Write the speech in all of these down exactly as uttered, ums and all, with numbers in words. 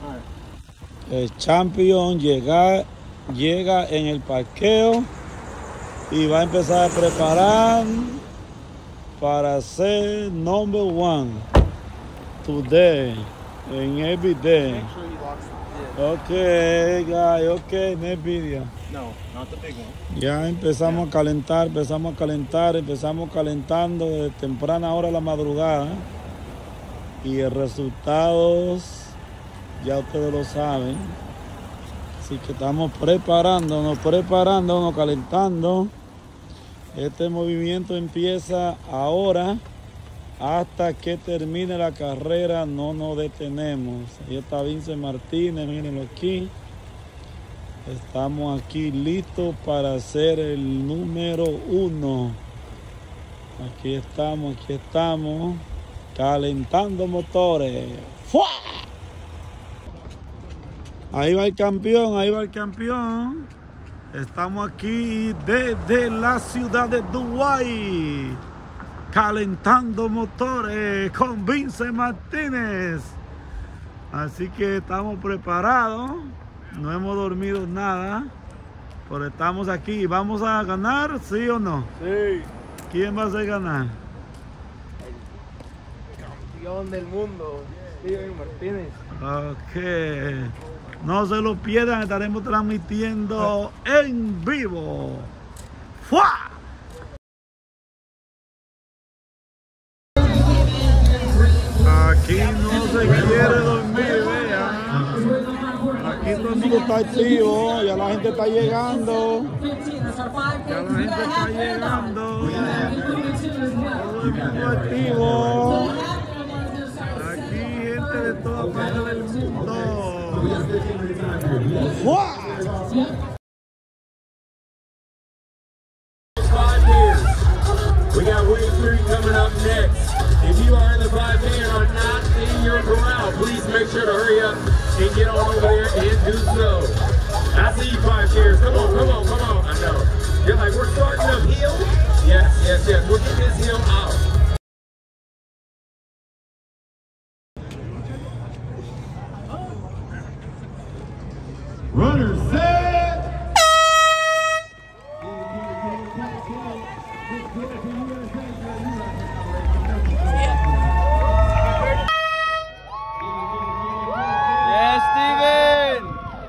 El champion llega, llega en el parqueo y va a empezar a preparar para ser number one today and every day. Okay, guy, okay, next video. No, not the big one. Ya empezamos a calentar, empezamos a calentar, empezamos calentando de temprana hora de la madrugada. Y el resultado ya ustedes lo saben. Así que estamos preparándonos, preparándonos, calentando. Este movimiento empieza ahora. Hasta que termine la carrera no nos detenemos. Ahí está Vince Martínez, mírenlo aquí. Estamos aquí listos para ser el número uno. Aquí estamos, aquí estamos. Calentando motores. ¡Fua! Ahí va el campeón, ahí va el campeón. Estamos aquí desde la ciudad de Dubái. Calentando motores con Vince Martínez. Así que estamos preparados. No hemos dormido nada. Pero estamos aquí. ¿Vamos a ganar? ¿Sí o no? Sí. ¿Quién va a hacer ganar? El campeón del mundo, Steven Martínez. Ok. No se lo pierdan. Estaremos transmitiendo en vivo. ¡Fua! Aquí no se quiere dormir, vean. Aquí todo el mundo está activo, ya la gente está llegando. Ya la gente está llegando. Todo el mundo activo. Aquí gente de todas partes del mundo. ¡Fua! We got wave three coming up next. If you are in the five K and are not in your corral, please make sure to hurry up and get on over there and do so. I see you five Kers. Come on, come on, come on. I know. You're like, we're starting uphill? Yes, yes, yes. We'll get this hill out. Runner set. Yes, Steven!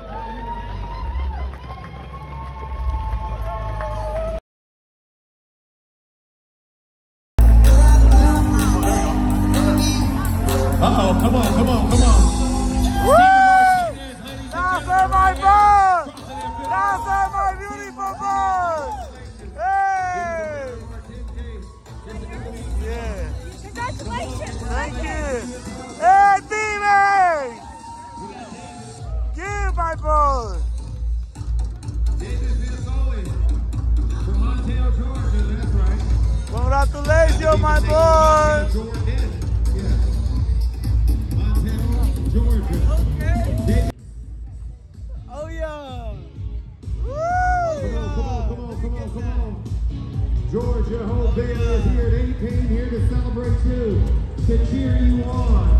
Uh-oh, come on, come on, come on. That's my bird! That's my beautiful bird! Hey! Yeah. Congratulations! Thank you! Hey, Steven! Give my bird! Congratulations, my boy! Oh yeah! Woo! Come on, come on, come on, come on. Georgia, whole band is here. They came here to celebrate too, to cheer you on.